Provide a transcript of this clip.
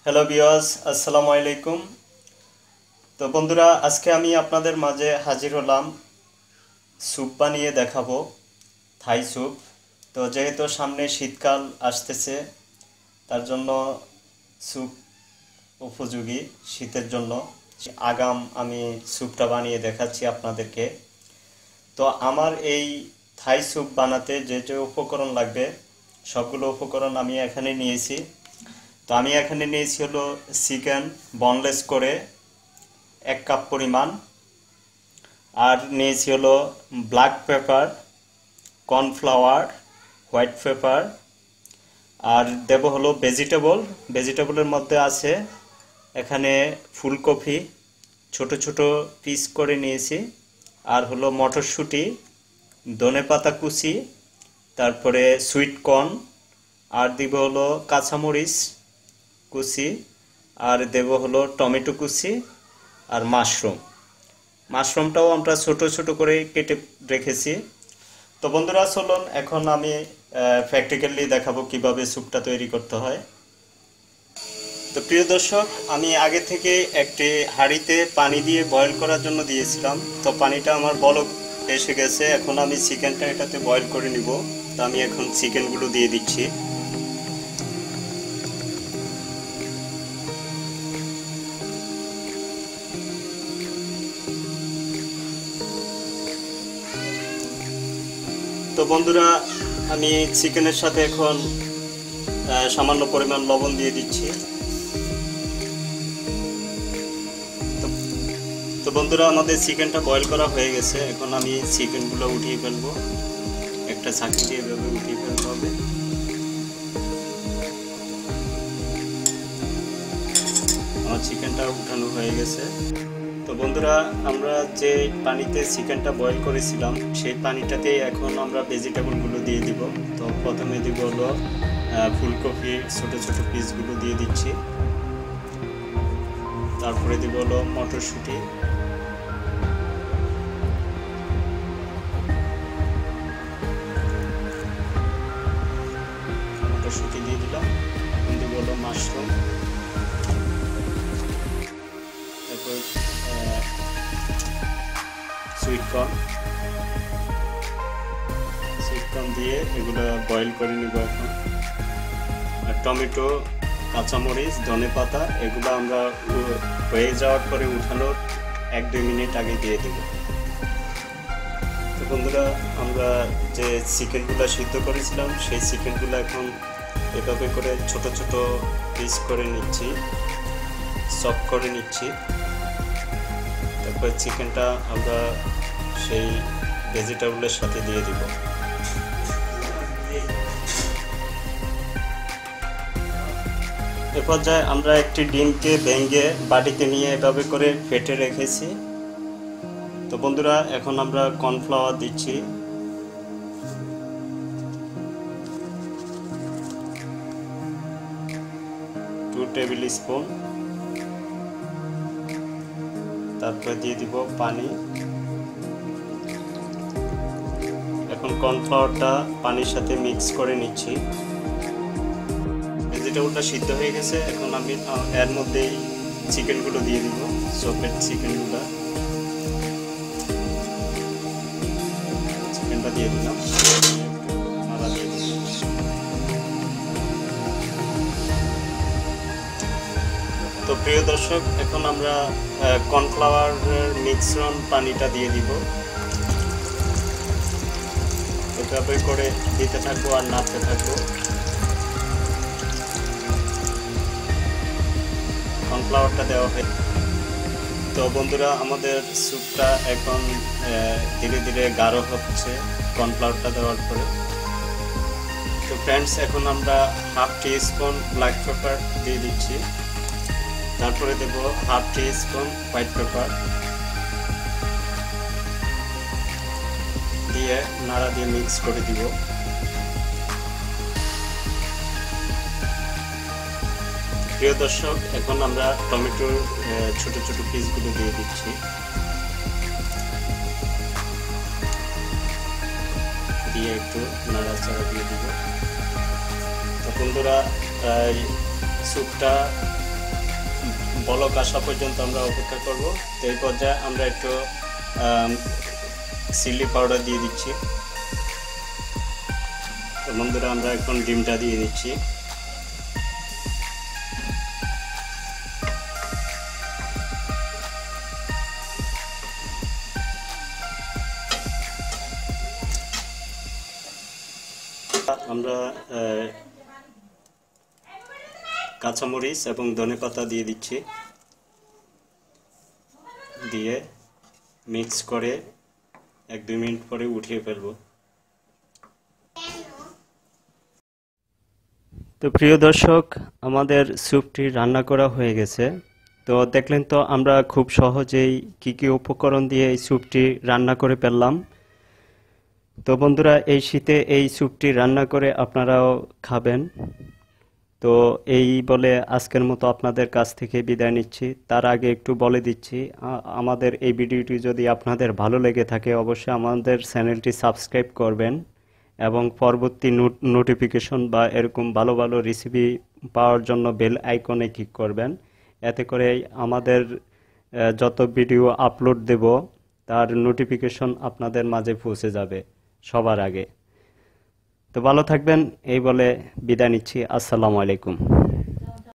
Hello viewers, আসসালামু আলাইকুম। তো বন্ধুরা, আজকে আমি আপনাদের মাঝে হাজির হলাম স্যুপ বানিয়ে দেখাবো, থাই স্যুপ। তো যেহেতু সামনে শীতকাল আসতেছে, তার জন্য স্যুপ উপযোগী শীতের জন্য আগাম আমি স্যুপটা বানিয়ে দেখাচ্ছি আপনাদেরকে। তো আমার এই থাই স্যুপ বানাতে যে যে উপকরণ লাগবে সবগুলো উপকরণ আমি এখানে নিয়েছি। তো আমি এখানে নিয়েছি হলো চিকেন বনলেস করে 1 কাপ পরিমাণ, আর নিয়েছি হলো black pepper, cornflour, white pepper, আর দেব হলো ভেজিটেবলের মধ্যে আছে এখানে ফুলকপি ছোট ছোট পিস করে নিয়েছি, আর হলো মটরশুঁটি, ধনেপাতা কুচি, তারপরে সুইট কর্ন, আর দিব হলো কাঁচামরিচ কুচি, আর দেব হলো টমেটো কুচি, আর মাশরুমটাও আমরা ছোট ছোট করে কেটে রেখেছি। তো বন্ধুরা, চলুন এখন আমি প্র্যাকটিক্যালি দেখাবো কিভাবে স্যুপটা তৈরি করতে হয়। তো প্রিয় দর্শক, আমি আগে থেকে একটি হাঁড়িতে পানি দিয়ে বয়েল করার জন্য দিয়েছিলাম। তো পানিটা আমার বলক এসে গেছে, এখন আমি চিকেনটা এটাতে বয়েল করে নিব। তো আমি এখন চিকেনগুলো দিয়ে দিচ্ছি। তো বন্ধুরা, আমি চিকেনের সাথে এখন সামান্য পরিমাণ লবণ দিয়ে দিচ্ছি। তো বন্ধুরা, আমাদের চিকেনটা বয়েল করা হয়ে গেছে, এখন আমি চিকেনগুলো উঠিয়ে ফেলবো। একটা ছাঁকনি দিয়ে এভাবে উঠিয়ে ফেলতে হবে। আমার চিকেনটা উঠানো হয়ে গেছে। তো বন্ধুরা, আমরা যে পানিতে চিকেনটা বয়েল করেছিলাম সেই পানিটাতেই এখন আমরা ভেজিটেবলগুলো দিয়ে দিব। তো প্রথমে দিব হলো ফুলকপির ছোট ছোট পিসগুলো দিয়ে দিচ্ছি। তারপরে দিব হলো মটরশুঁটি, দিয়ে দিলাম। এখন দিব হলো মাশরুম, তারপর সুইট কর্ন দিয়ে এগুলো বয়েল করে নিব এখন। আর টমেটো, কাঁচামরিচ, ধনেপাতা এগুলো আমরা হয়ে যাওয়ার পরে উঠানোর 1-2 মিনিট আগে দিয়ে দেব। তো বন্ধুরা, আমরা যে চিকেনগুলো সিদ্ধ করেছিলাম সেই চিকেনগুলো এখন এভাবে করে ছোট ছোট পিস করে নিচ্ছি, চপ করে নিচ্ছি। তারপর চিকেনটা আমরা সেই ভেজিটেবলের সাথে দিয়ে দিব। এ পর্যায়ে আমরা একটি ডিমকে ভেঙে বাটিতে নিয়ে এভাবে করে ফেটে রেখেছি। তো বন্ধুরা, এখন আমরা কর্নফ্লাওয়ার দিচ্ছি। Two tablespoon. তারপরে দিয়ে দিব পানি। এখন কর্নফ্লাওয়ারটা পানির সাথে মিক্স করে নিচ্ছি। ভেজিটেবলটা সিদ্ধ হয়ে গেছে, এখন আমি এর মধ্যেই চিকেনগুলো দিয়ে দিব, চপের চিকেনটা দিয়ে দিলাম। তো প্রিয় দর্শক, এখন আমরা কর্নফ্লাওয়ারের মিশ্রণ পানিটা দিয়ে দিব। এভাবে করে দিতে থাকবো আর নাড়তে থাকবো। কর্নফ্লাওয়ারটা দেওয়া হয়। তো বন্ধুরা, আমাদের স্যুপটা এখন ধীরে ধীরে গাঢ় হচ্ছে কর্নফ্লাওয়ারটা দেওয়ার পরে। তো ফ্রেন্ডস, এখন আমরা 1/2 টিস্পুন ব্ল্যাক পেপার দিয়ে দিচ্ছি। তারপরে দেব 1/2 টিস্পুন হোয়াইট পেপার দিয়ে নাড়া দিয়ে মিক্স করে দিব। প্রিয় দর্শক, এখন আমরা টমেটোর ছোট ছোট পিসগুলো দিয়ে দিচ্ছি। দিয়ে একটু নাড়াচাড়া দিয়ে দিব। তো বন্ধুরা, স্যুপটা বলক আসা পর্যন্ত আমরা অপেক্ষা করব। তো এই পর্যায়ে আমরা একটু চিলি পাউডার দিয়ে দিচ্ছি। তো বন্ধুরা আমরা এখন ডিমটা দিয়ে দিচ্ছি। আমরা কাঁচামরিচ এবং ধনেপাতা দিয়ে দিচ্ছি, দিয়ে মিক্স করে 1-2 মিনিট পরে উঠিয়ে ফেলবো। তো প্রিয় দর্শক, আমাদের স্যুপটি রান্না করা হয়ে গেছে। তো দেখলেন তো আমরা খুব সহজেই কি কি উপকরণ দিয়ে এই স্যুপটি রান্না করে ফেললাম। তো বন্ধুরা, এই শীতে এই স্যুপটি রান্না করে আপনারাও খাবেন। তো এই বলে আজকের মতো আপনাদের কাছ থেকে বিদায় নিচ্ছি। তার আগে একটু বলে দিচ্ছি, আমাদের এই ভিডিওটি যদি আপনাদের ভালো লেগে থাকে অবশ্যই আমাদের চ্যানেলটি সাবস্ক্রাইব করবেন এবং পরবর্তী নোটিফিকেশন বা এরকম ভালো ভালো রেসিপি পাওয়ার জন্য বেল আইকনে ক্লিক করবেন। এতে করে আমাদের যত ভিডিও আপলোড দেব তার নোটিফিকেশন আপনাদের মাঝে পৌঁছে যাবে সবার আগে। তো ভালো থাকবেন এই বলে বিদায় নিচ্ছি। আসসালামু আলাইকুম।